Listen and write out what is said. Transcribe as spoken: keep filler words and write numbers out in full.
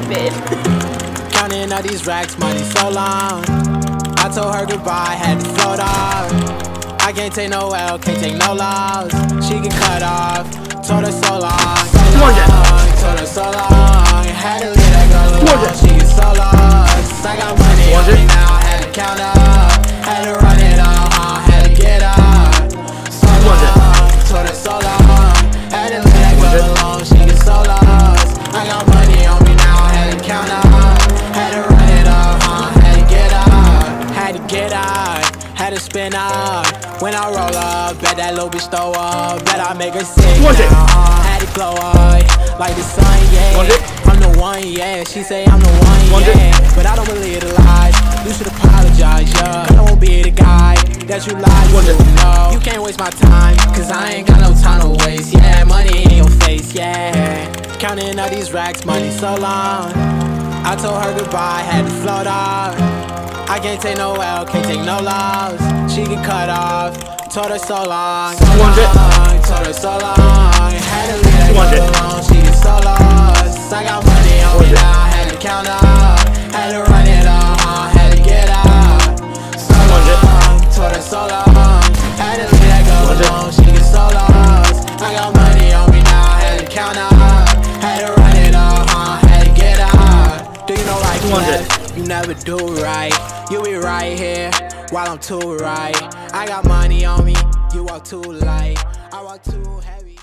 stupid. Counting all these racks, money so long. I told her goodbye, had to float off. I can't take no L, can't take no loss. She get cut off, told her so long, so long, told her so long. Had to let that girl alone, she get so lost. I got money on me now, had to count up. Had to run it all, uh, had to get up. So long, told her so long. Had to let that girl alone, she get so lost. I got money on me now, had to count up. Had to run it all, uh, had to get up. Had to get up, had to spin up. When I roll up, bet that little bitch throw up. Bet I make her sick now, uh, had it glow up like the sun, yeah. I'm the one, yeah. She say I'm the one, yeah. But I don't believe the lies. You should apologize, yeah. I won't be the guy that you lied to, no. You can't waste my time, cause I ain't got no time to waste, yeah. Money in your face, yeah. Counting all these racks, money so long. I told her goodbye, had to float off. I can't take no L, can't take no loss. She get cut off, told her so long, so long, told her so long. Had to leave that girl alone, she get so lost. I got money on me now, had to count up. Had to run it all, uh, had to get up. So long, told her so long. Had to leave that girl alone, she get so lost. I got money on me now, had to count up. Had to run it all, uh, had to get up. Do you know right from left? You never do right. You be right here while I'm too right. I got money on me, you walk too light. I walk too heavy.